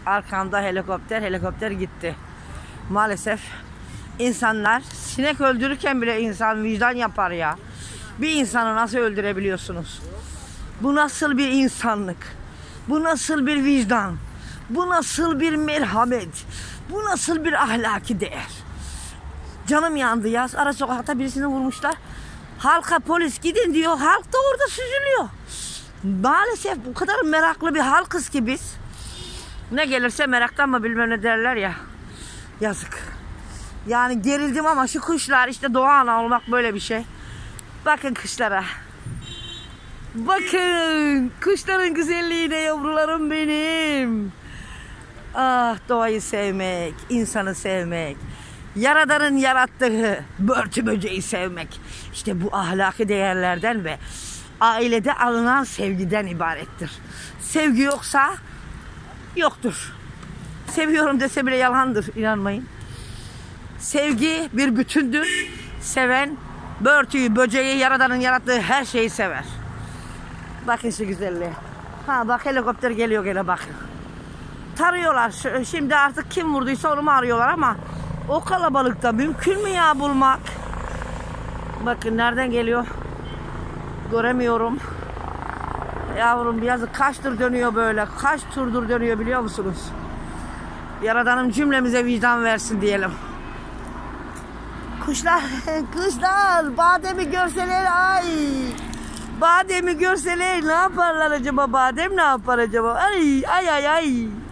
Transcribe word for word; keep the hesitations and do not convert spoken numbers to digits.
arkamda helikopter, helikopter gitti. Maalesef insanlar sinek öldürürken bile insan vicdan yapar ya. Bir insanı nasıl öldürebiliyorsunuz? Bu nasıl bir insanlık? Bu nasıl bir vicdan? Bu nasıl bir merhamet? Bu nasıl bir ahlaki değer? Canım yandı ya. Ara sokakta birisini vurmuşlar. Halka polis gidin diyor. Halk da orada süzülüyor. Maalesef bu kadar meraklı bir halkız ki biz. Ne gelirse meraktan mı bilmem ne derler ya. Yazık. Yani gerildim ama şu kuşlar işte doğa ana olmak böyle bir şey. Bakın kuşlara. Bakın kuşların güzelliğine yavrularım benim. Ah, doğayı sevmek, insanı sevmek, Yaradan'ın yarattığı börtü böceği sevmek. İşte bu ahlaki değerlerden ve ailede alınan sevgiden ibarettir. Sevgi yoksa yoktur. Seviyorum dese bile yalandır, inanmayın. Sevgi bir bütündür. Seven börtüyü, böceği, Yaradan'ın yarattığı her şeyi sever. Bakın şu güzelliğe. Ha bak, helikopter geliyor gene bakın. Tarıyorlar. Şimdi artık kim vurduysa onu mu arıyorlar ama o kalabalıkta mümkün mü ya bulmak? Bakın nereden geliyor? Göremiyorum. Yavrum yazık, kaç tur dönüyor böyle? Kaç turdur dönüyor biliyor musunuz? Yaradan'ım cümlemize vicdan versin diyelim. Kuşlar, kuşlar bademi görseler ay. Bademi görseler ne yaparlar acaba? Badem ne yapar acaba? Ay ay ay ay.